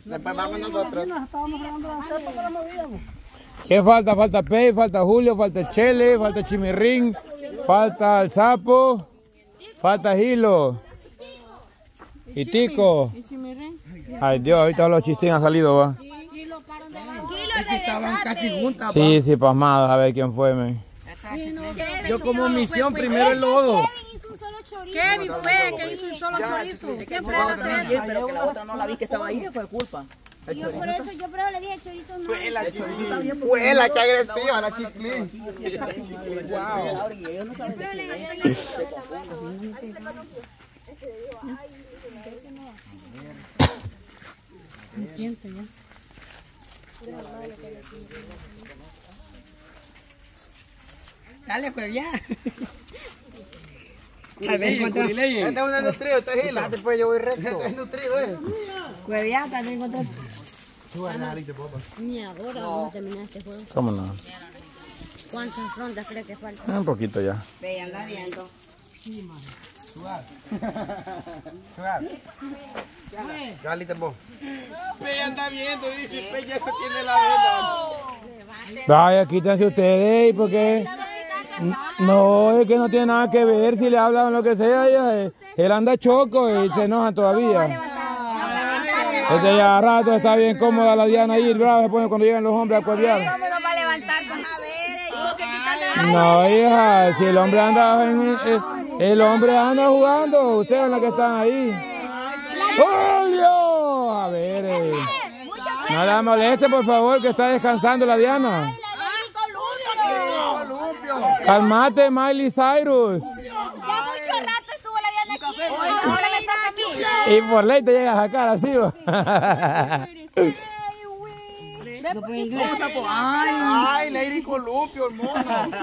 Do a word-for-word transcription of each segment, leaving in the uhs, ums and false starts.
Después vamos nosotros. ¿Qué falta? Falta Pei, falta Julio, falta el Chele, falta el Chimirrín, falta el Sapo, falta Gilo y Tico. Ay Dios, ahorita los chistín han salido, va. Es que estaban casi juntas. Sí, sí, pasmados, a ver quién fue, men. Yo como misión primero el lodo. Kevin fue que hizo un solo chorizo. Siempre va a hacer. Pero que la otra no la vi que estaba ahí, fue culpa. Yo por eso, yo por eso le dije chorizo no. Fue la chiquilín. Fue la que agresiva, la chiquilín. Wow. Me siento ya. Dale, pues ya. A ver, ¿cuánto? Este es un nutrido, este es Gila. Después yo voy recto. Este es nutrido, eh. Pues ya, también encontré. Ni ahora vamos a terminar este juego. ¿Cómo no? ¿Cuántas rondas cree que faltan? Un poquito ya. Ve, anda viendo. Sugar. Sugar. Galita vos. Pe anda viendo, dice, Pe ya tiene la venda. Vaya, quítense ustedes, porque... No, es que no tiene nada que ver si le hablan lo que sea. Ella, él anda choco y se enoja todavía. Este ya a rato está bien cómoda la Diana ahí, el bravo se pone cuando llegan los hombres a cuerdear. No, hija, si el hombre anda en, el, el hombre anda jugando, ustedes son los que están ahí. ¡Julio! A ver, eh. no la moleste, por favor, que está descansando la Diana. Calmate, Miley Cyrus. Ya mucho rato estuvo la Diana aquí. Ahora me toca a mí. Y por ley te llegas a sacar así, ¿va? Ay, Lady Columpio, hermano.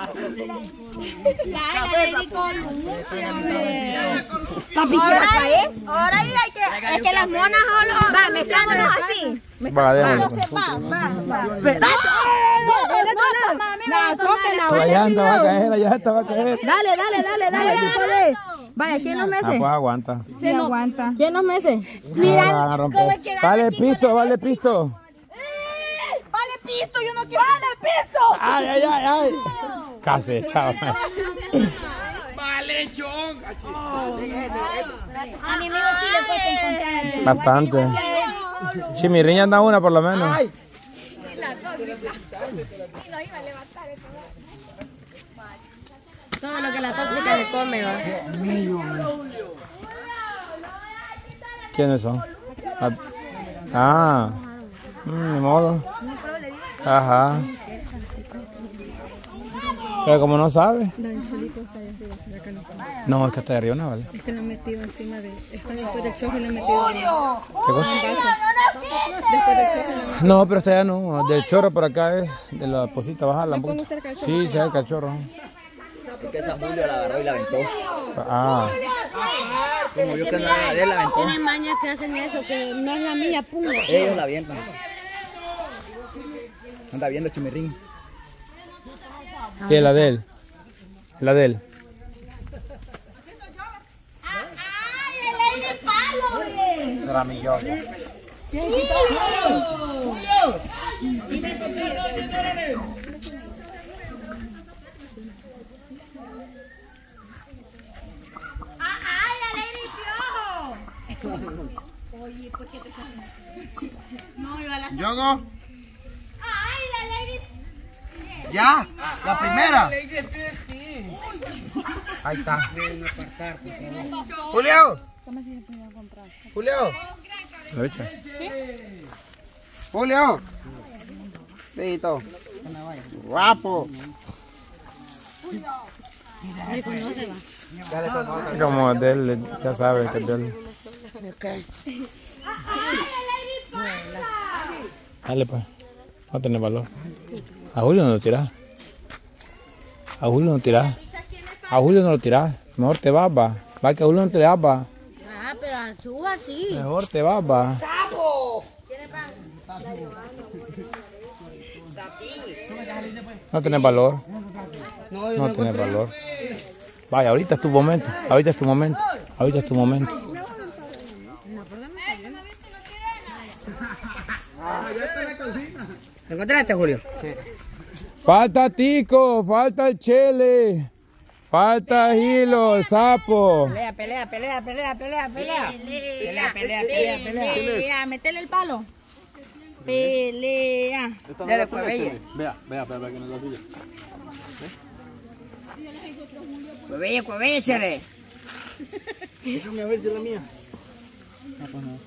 Lady Columpio. Papi, ¿qué va a caer? Ahora hay que... Es que las monas solo... Va, mezclándonos así. Va, déjalo. La llanta va a caer, la llanta va a caer. Dale, dale, dale, dale, tú puedes. Vaya, ¿quién los mece? Ah, pues aguanta. Sí, aguanta. ¿Quién los mece? Mira, van a romper. Vale pisto, vale pisto. Vale pisto, yo no quiero. Vale pisto. Ay, ay, ay, ay. Casi, chao. Vale, chon. A mi amigo sí le cuesta encontrar. Bastante. Chimirriña anda una por lo menos. Ay. Todo lo que la tóxica se come, va. ¿Quiénes son? Ah, mm, ni modo. Ajá. Pero como no sabe. No, es que está de arriba, ¿no? Vale. Es que lo han metido encima de... Están después del choque y lo han metido... ¿Qué cosa? Después del choque. No, pero esta ya no. Del chorro por acá es de la posita, bajarla un pongo poquito. cerca del chorro? Sí, cerca del chorro. Es que esa Julio la agarró y la aventó. Ah. Como yo que no era de él, la aventó. Tienen mañas que hacen eso, que no es la mía, pum. Ellos la avientan. Anda viendo Chimirrín. ¿Qué es la de él? La de él. Era mi yo. Yogo. Ya, la primera. Ahí está. Julio. Julio. ¿Lo echa? Julio. Listo. Guapo. Me conoce, va. Como es de él, ya sabe que es de él. Dale pues, no tener valor. A Julio no lo tirás. A Julio no tirás. A Julio no lo tirás. Mejor te vas, va. Va que a Julio no te le vas, va. Ah, pero a Chuba sí. Mejor te vas, va. No tenés valor. No tenés valor. Vaya, ahorita es tu momento. Ahorita es tu momento. Ahorita es tu momento. ¿Lo encontraste, Julio? Sí. Falta Tico, falta el Chele, falta Gilo, el Sapo. Pelea, pelea, pelea, pelea, pelea, pelea. Pelea, pelea, pelea, pelea. Pelea, metele el palo. Pelea. Dale, Cuevelle. Vea, vea, vea, que no es la suya. Cuevelle, Cuevelle, Chele. Déjame a ver si es la mía. No, pues no.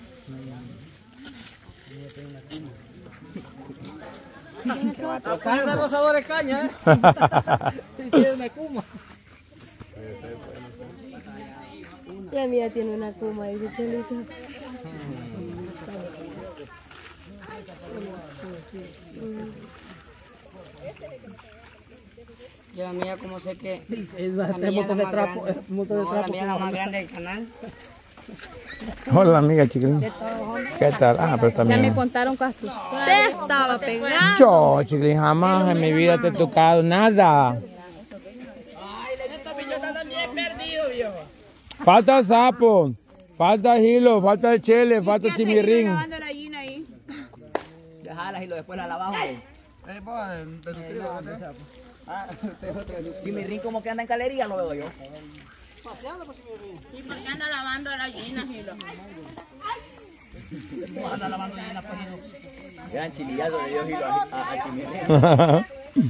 Acá es de rosadores caña, ¿eh? Tiene una kuma. La mía tiene una cuma, dice Chelito. Yo la mía como sé que Es la este mía moto es de la más trapo. grande. es moto de No, la trapo. mía es la más grande del canal. Hola, amiga Chiquilín. ¿Qué tal? Ah, pero Ya también. me contaron que usted estaba pegando. Yo, Chiquilín, jamás en mi vida te he tocado nada. Falta Sapo, falta Gilo, falta el Chele, falta Chimirrín. lavando la gallina ahí? Déjala y lo después la lavamos. Eh, pues, de tu tío, ¿no? Ah, este es otro. Chimirrín como que anda en galería, lo veo yo. ¿Y por qué anda lavando la gallina, Gilo? Gran chilillazo le dio Gilo a, a, a Chimirrín.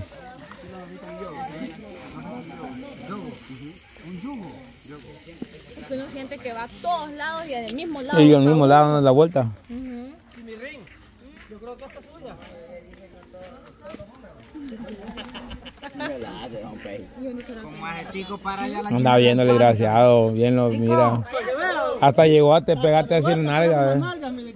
Que uno siente que va a todos lados y al mismo lado. Y al mismo lado dando la vuelta. Con majetico para allá la Anda viendo el desgraciado, bien lo mira. Hasta llegó a te pegarte a decir nalga. ¿eh?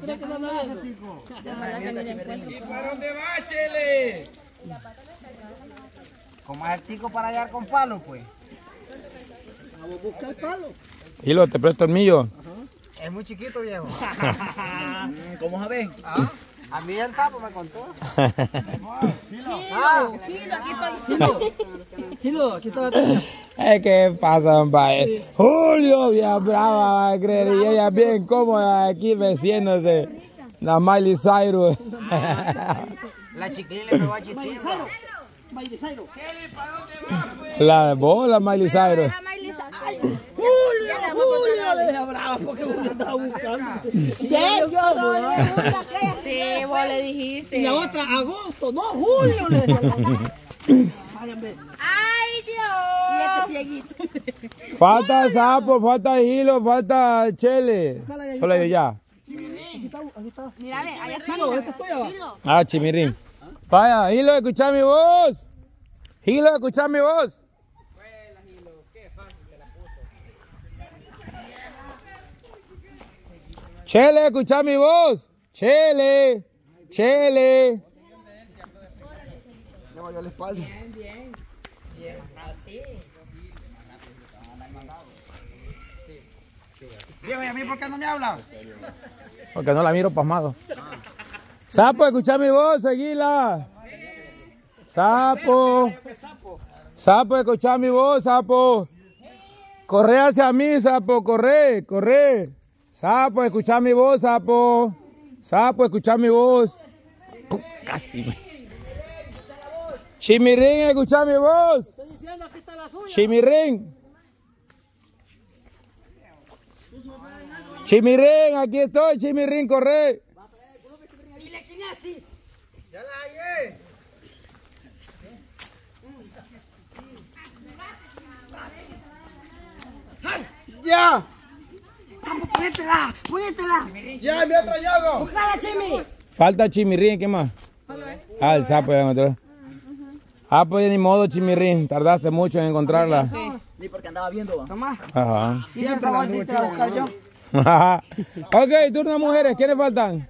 Con majetico para allá con palo, pues. Vamos a buscar palo. Gilo, te presto el mío. Es muy chiquito, viejo. ¿Cómo sabes? ¿Ah? A mí el sapo me contó. Gilo, Gilo, aquí estoy. Gilo, aquí está la tuya. Eh, ¿qué pasa, compadre? Julio, bien brava, va a creer. Y ella bien cómoda aquí meciéndose. La Miley Cyrus. La Chiquilín le pegó a Chiquilín. La de vos, la Miley Cyrus. Julio, Julio, le dije brava porque vos andabas buscando. Sí, vos le dijiste. Y la otra, agosto, no Julio, le dije. Váyanme. ¡Ay, Dios! Y este cieguito. Falta Sapo, falta Gilo, falta Chele. Solo yo ya. Aquí está, aquí está. Mira, ve, allá está. Gilo, esta es tuya, va. Ah, Chimirrín. Vaya, Gilo, escucha mi voz. Gilo, escucha mi voz. Chele, escucha mi voz. Chele, Chele. Le valió la espalda. Viejo, ¿y a mí por qué no me habla? Porque no la miro pasmado. Sapo, escucha mi voz, seguila. Sapo. Sapo, escucha mi voz, Sapo. Corre hacia mí, Sapo, corre, corre. Sapo, escucha mi voz, Sapo. Sapo, escucha mi voz. Puh, casi. Chimirrín, escucha mi voz. Estoy diciendo, aquí está la suya. Chimirrín. Chimirrín, aquí estoy, Chimirrín, corre. Ya la hallé. ¡Ya! ¡Pónetela! ¡Pónetela! ¡Ya, mi otro yogo! ¡Búscala, Chimi! Falta Chimirrín, ¿qué más? Ah, el sapo ya encontré. Ah, pues ni modo, Chimirrín, tardaste mucho en encontrarla. Ni porque andaba viendo. ¿va? Toma. Ajá. Siempre volviste a buscar yo. Ok, turno mujeres, ¿quiénes faltan?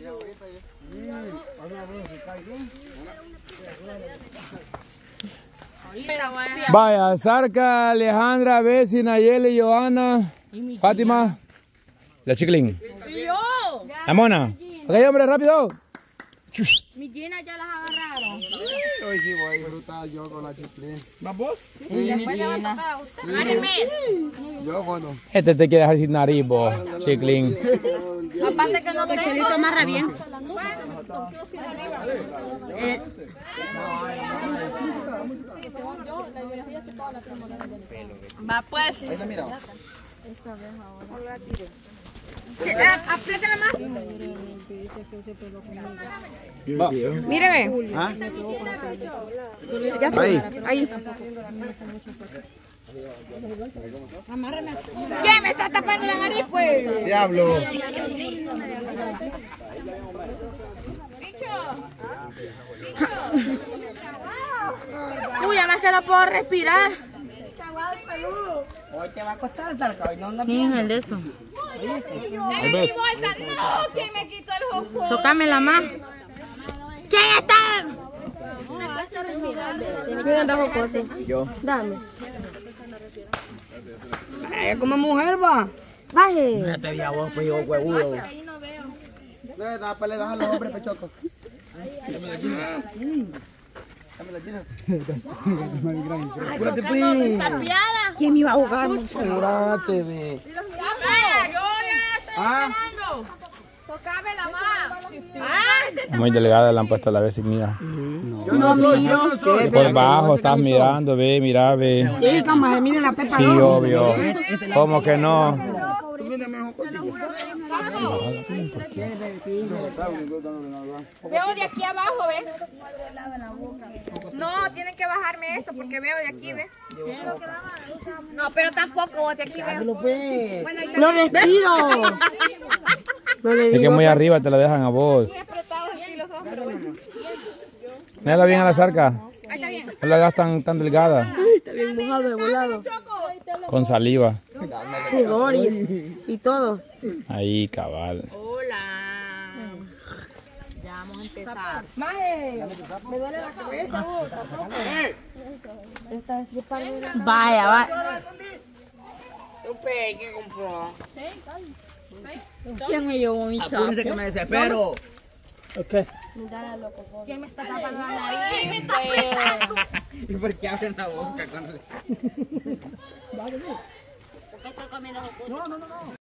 Vaya, Sarca, Alejandra, Bessie, Nayeli, Joana, Fátima, la Chiquilín. Y yo. La Mona. Ok, hombre, rápido. Mis jeans ya las agarraron. Hoy sí voy a disfrutar yo con la chiclín. ¿Vas vos? Sí. Después le va a tocar a usted. Yo, bueno. Este te quiere dejar sin nariz, vos, Chiclín. Aparte que no tengo. Chelito más rabiento. Eh. Va pues. Ahí está, mira. Apriétala más. Va. Mire, ve. ¿Ah? Ya está. Ahí. Ahí. ¿Quién me está tapando la nariz, pues? Diablo. Uy, ya no es que no puedo respirar. Hoy te va a costar, Zarca. Hoy no anda ¿Quién es el de eso? ¡Dame mi bolsa! ¡No! ¿Quién me quitó el joco? Sócamela más. ¿Quién está? ¿Quién anda jocoso? Yo. Dame. Ella como mujer, va. Baje. Ya te vi a vos, pues, hijo huevudo. No, nada, para le das a los hombres pechoco. Apúrate, pues. ¿Quién me iba a ahogar? Apúrate, ve. Ah, Sócamela más. Muy delgada le han puesto la vez, mira. Yo no miro. Por bajo estás mirando, ve, mira, ve. Sí, cama, miren la pepa. Sí, obvio. ¿Cómo que no? Veo de aquí abajo, ¿ves? No, tienen que bajarme esto porque veo de aquí, ¿ves? No, pero tampoco vos de aquí veo. Bueno, ahí No respiro. Es que muy arriba te la dejan a vos. está apretados aquí los ojos. Mírala bien a la zarca. Ahí está bien. No la hagas tan, tan delgada. Está bien mojado de volado. Con saliva. Sudor y, y todo. Ahí, cabal. Hola. Ya vamos a empezar. Maje, me duele la cabeza. Vaya, vaya. ¿Quién compró? ¿Quién me llevó mi saco? Apúrese que me desespero. ¿Quién me está tapando la nariz? ¿Y por qué abren la boca cuando Porque estoy comiendo jocoso.